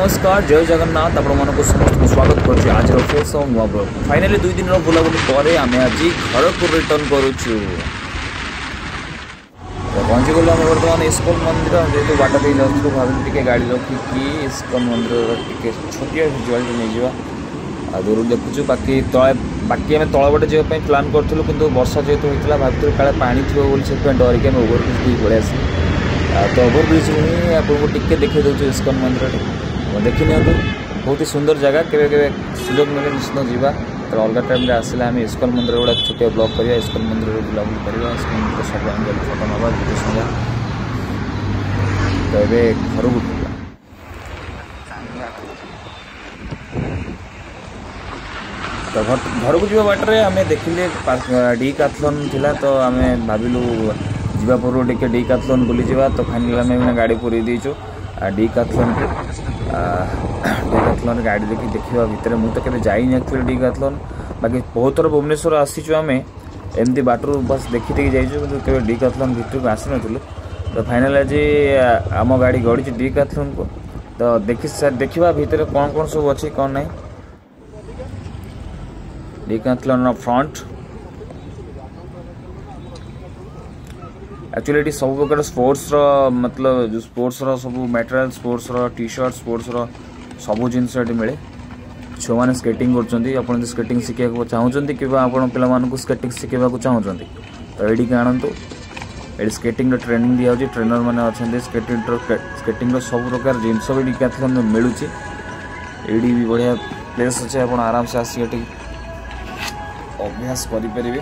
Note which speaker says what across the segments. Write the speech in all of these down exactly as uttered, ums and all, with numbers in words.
Speaker 1: नमस्कार जय जगन्नाथ आपण मानक समस्त स्वागत करुच्ची आज फेस नुआ ब्लॉग फाइनाली दुई दिन बुलाबुली पर आम आज घर को रिटर्न करुचु पहुँची गलु आम बर्तमान इस्कन मंदिर जेहतु बाट दे जाऊँ भाविल टे गाड़ी रखिकी इस्कन मंदिर टे छोटिया विजुआल नहीं जावा दूर देखुचु बाकी तले बाकी आम तल बटे जावाई प्लां करूँ कि वर्षा जेहतु होता भाई काले पानी थो से डरिक आम ओभरब्रिज पड़े आस तो ओभरब्रिज ही आपको टिके देखे दूँ इस्कन मंदिर देखी नि बहुत ही सुंदर जगह के सुजोग मिले निश्चित जावा तो अलग टाइम आसला आम इस्कन मंदिर गुड़ा छोटे ब्लॉग करिया इस्कन मंदिर बुलाबुली करवा इस्कन मंदिर सब एंगल फोटो नवा वीडियो सुना तो ये घर को तो घर को जावा बाटर आम देखिले डिकाथलन थिला तो आम भाविलु जीवा पूर्व टे डिकाथलन बुली जावा तो फाइनल आम गाड़ी पूरी देचु डिकाथलन डिकाथलन गाड़ी देखी देखा भितर मुझे तो जाइनी एक्चुअली डिकाथलन बाकी बहुत थर भुवनेश्वर आसीचु आम एमती बाटर बस देखी देखी जाइए कि डिकाथलन भितर को आसी नु तो फाइनल आज आम गाड़ी गड़ी डिकाथलन को तो देखी देखा भितर कौन कौन सब अच्छी कौन ना डिकाथलन फ्रंट एक्चुअली ये सब प्रकार स्पोर्ट्स रो मतलब जो स्पोर्ट्स रो सब मटेरियल स्पोर्ट्स रो टी शर्ट स्पोर्ट्स रो सब जिनस ये मिले छो मैंने स्केटिंग कर स्केटिंग शिखा चाहते कि पे स्केटिंग शिखा चाहते तो ये आणतु ये स्केटिंग ट्रेनिंग दिया ट्रेनर मैंने अच्छा स्केटिंग स्केटिंग सब प्रकार जिनस भी डिकाथलन मिलूँ ये भी बढ़िया प्लेस अच्छे आप आराम से आसिक अभ्यास करें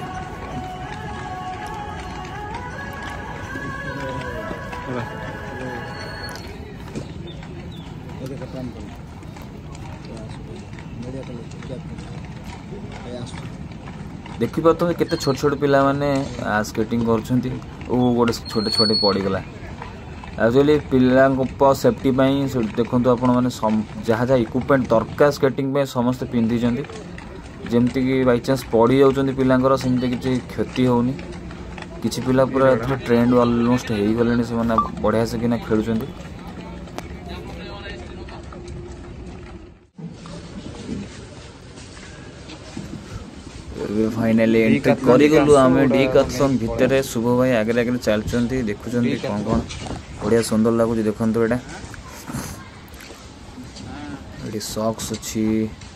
Speaker 1: देखी पाते केते छोट छोट पिला माने स्केटिंग कर गोटे छोटे छोटे पड़गला एक्चुअली पिला सेफ्टी देखो आपण मैंने जहाँ जहाँ इक्विपमेंट दरकार स्केटिंग समस्ते पिंधि जमती कि बाई चान्स पड़ी जाऊँ पिलांकर सेमती किसी क्षति होनी किसी पिला पूरा ट्रेंड ऑलमोस्ट हो गले से बढ़िया से कि खेलुं फाइनली एंट्री करूँ आम डिकाथलन भितर शुभ भाई आगे आगे चलते देखुं कौन कौन बढ़िया सुंदर लगुच देखो यहाँ ये सॉक्स अच्छी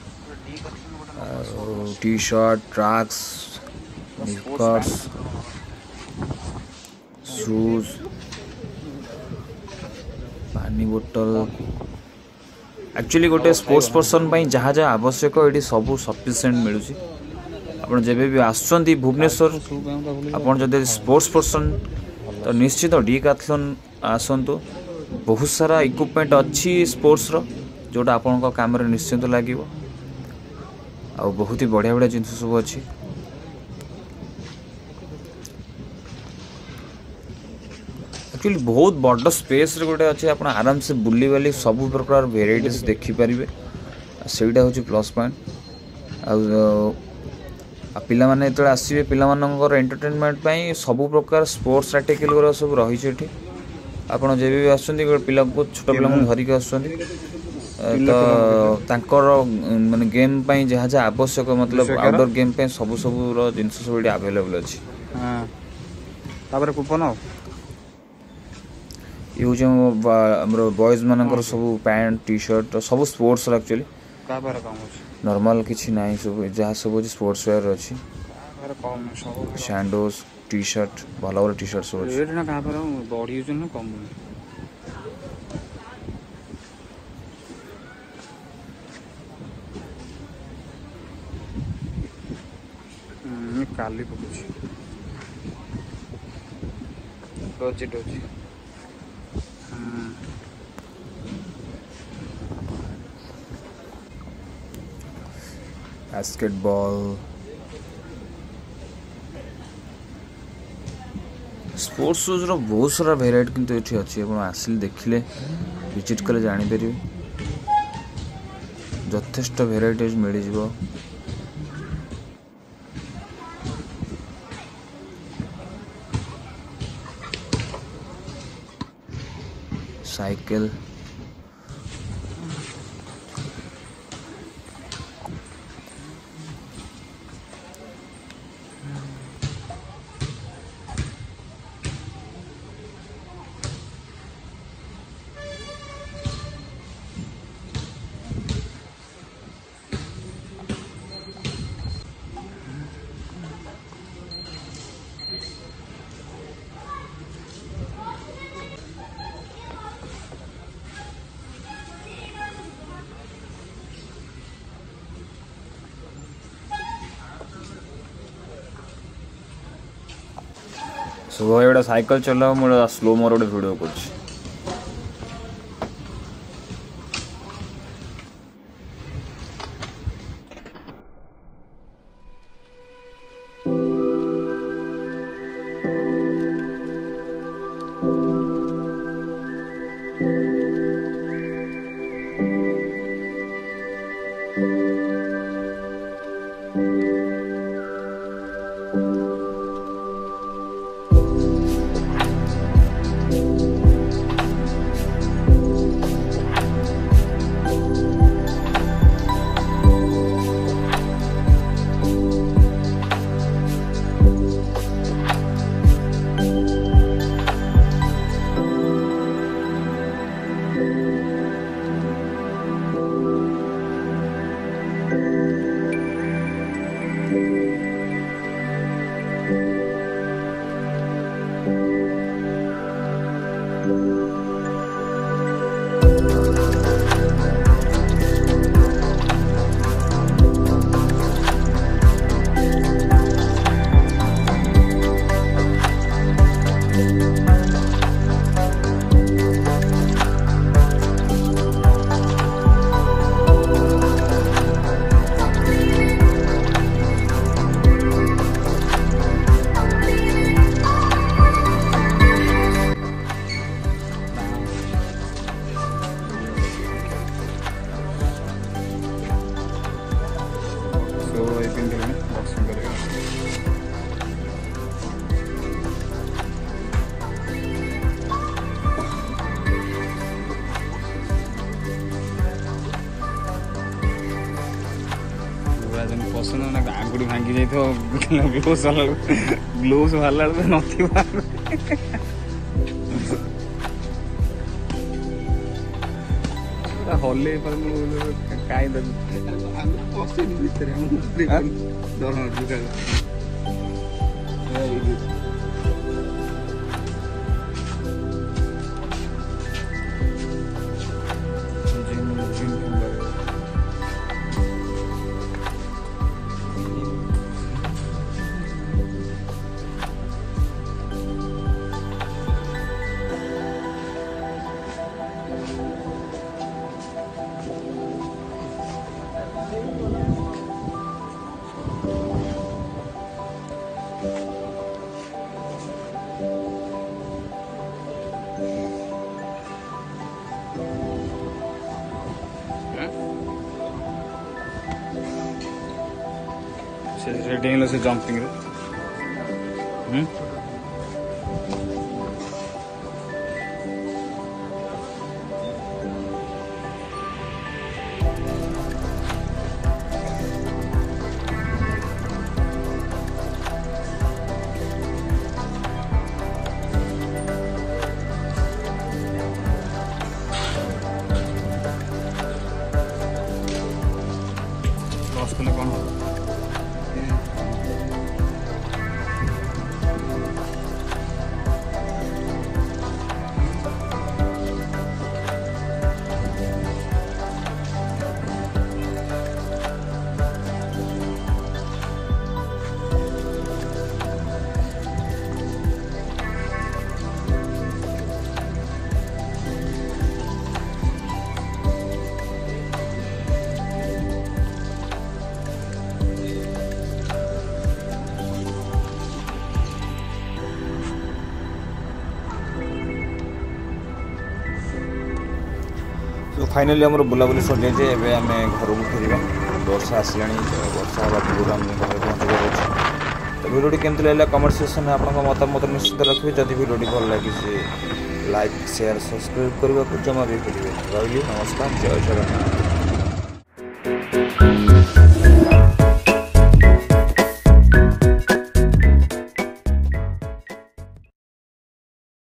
Speaker 1: T shirt tracks knickers shoes पानी बोतल एक्चुअली गोटे स्पोर्ट्स पर्सन जहाँ जहाँ आवश्यक ये सब सफिशिएंट मिलूँ आप जब भी आसुँच भुवनेश्वर आप जब स्पोर्ट्स पर्सन तो निश्चित डिकाथलन आसतु बहुत सारा इक्विपमेंट अच्छी स्पोर्ट्स रो जोटा आपण काम निश्चित लगे आ बहुत ही बढ़िया बढ़िया जिन सब अच्छी एक्चुअली बहुत बड़ स्पेस रे गोटे अच्छे आप आराम से बुली बाली सब प्रकार वेराइटीज देखिपारे सेटा हूँ प्लस पॉइंट आ पिला माने जो आसवे पिलामानंकर एंटरटेनमेंट सब प्रकार स्पोर्ट्स आर्टिकल सब रही आपड़ जब भी आसुँच पिला को छोट पिला धरिक आस तो माने गेम पाई जहाँ जहाँ आवश्यक मतलब आउटडोर गेम पाई सब सब जिन सब ये अवेलेबल अच्छी ये हूँ बॉयज मानकर सब पैंट टी शर्ट सब स्पोर्ट्स एक्चुअली नॉर्मल किसी ना सब जहाँ सब स्पोर्ट्स वेयर अच्छी सैंडोज टी शर्ट भल भल टी शर्ट सब
Speaker 2: काली डोजी डोजी
Speaker 1: बास्केटबॉल स्पोर्ट्स शूज रो बहुत सारा भेराइटी किंतु एठी अछि आपण आसिल देखिले विजिट कले जानि परिबे यथेष्ट भेराइटीज मिल जिवो साइकिल शुभ भाई गोटे साइकेल चलाओ मोर स्लो मोर गोटे भिडियो कर पसंद ना आंगुड़ी भांगी जाइए बेहोश ग्लोव्स बाहर नथी हल्ले कहीं से से जंपिंग हम्म कौन
Speaker 3: तो फाइनाली आम बुलाबुली सर जाए आम घर को फेर वर्षा आसला वर्षा हवा पूर्व आम घर पहुँचार अच्छे तो भिडियो केमती लगे कमेंट सेक्शन में आपको मतामत निश्चित रखिए जब भिडियो भल लगी लाइक शेयर सब्सक्राइब करने को जमा भी करेंगे रही नमस्कार जय जगन्नाथ।